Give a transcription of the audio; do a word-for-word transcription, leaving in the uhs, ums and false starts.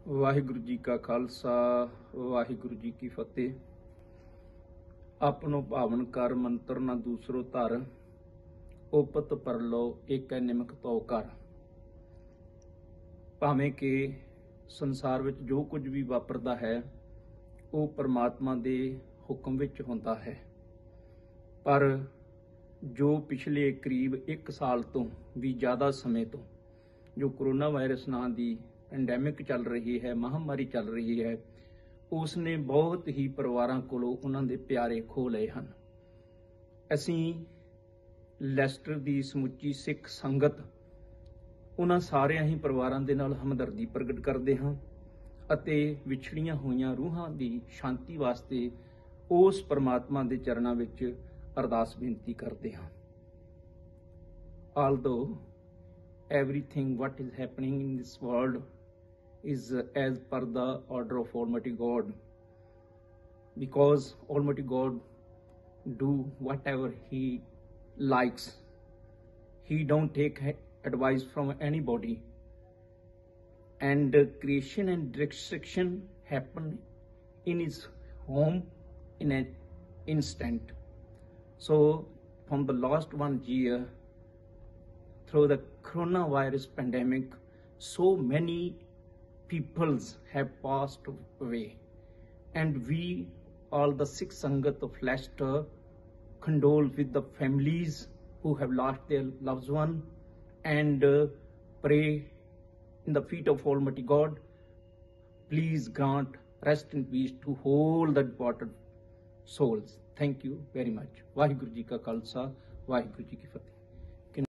ਵਾਹਿਗੁਰੂ ਜੀ ਕਾ ਖਾਲਸਾ ਵਾਹਿਗੁਰੂ ਜੀ ਕੀ ਫਤਿਹ। ਆਪਨੋ ਭਾਵਨ ਕਰ ਮੰਤਰ ਨਾ ਦੂਸਰੋ ਧਰ, ਉਪਤ ਪਰਲੋ ਏਕੈ ਨਿਮਕ ਤੋ ਕਰ। ਭਾਵੇਂ ਕਿ ਸੰਸਾਰ ਵਿੱਚ ਜੋ ਕੁਝ ਵੀ ਵਾਪਰਦਾ ਹੈ ਉਹ ਪਰਮਾਤਮਾ ਦੇ ਹੁਕਮ ਵਿੱਚ ਹੁੰਦਾ ਹੈ, ਪਰ ਜੋ ਪਿਛਲੇ ਕਰੀਬ ਇੱਕ ਸਾਲ ਤੋਂ ਵੀ ਜ਼ਿਆਦਾ ਸਮੇਂ ਤੋਂ ਜੋ ਕਰੋਨਾ ਵਾਇਰਸ ਨਾਂ ਦੀ ਪੈਂਡੈਮਿਕ ਚੱਲ ਰਹੀ ਹੈ, ਮਹਾਮਾਰੀ ਚੱਲ ਰਹੀ ਹੈ, ਉਸ ਨੇ ਬਹੁਤ ਹੀ ਪਰਿਵਾਰਾਂ ਕੋਲੋਂ ਉਹਨਾਂ ਦੇ ਪਿਆਰੇ ਖੋਹ ਲਏ ਹਨ। ਅਸੀਂ ਲੈਸਟਰ ਦੀ ਸਮੁੱਚੀ ਸਿੱਖ ਸੰਗਤ ਉਹਨਾਂ ਸਾਰਿਆਂ ਹੀ ਪਰਿਵਾਰਾਂ ਦੇ ਨਾਲ ਹਮਦਰਦੀ ਪ੍ਰਗਟ ਕਰਦੇ ਹਾਂ ਅਤੇ ਵਿਛੜੀਆਂ ਹੋਈਆਂ ਰੂਹਾਂ ਦੀ ਸ਼ਾਂਤੀ ਵਾਸਤੇ ਉਸ ਪਰਮਾਤਮਾ ਦੇ ਚਰਨਾਂ ਵਿੱਚ ਅਰਦਾਸ ਬੇਨਤੀ ਕਰਦੇ ਹਾਂ। Although everything what is happening in this world is as per the order of Almighty God, because Almighty God do whatever He likes. He don't take advice from anybody, and creation and destruction happen in His home in an instant. So from the last one year, through the coronavirus pandemic, so many peoples have passed away, and we, all the Sikh Sangat of Leicester, condole with the families who have lost their loved one, and uh, pray in the feet of Almighty God, please grant rest and peace to all the departed souls. Thank you very much. Waheguru ji ਕਾ ਖਾਲਸਾ, ਵਾਹਿਗੁਰੂ ਜੀ ਕੀ ਫਤਿਹ।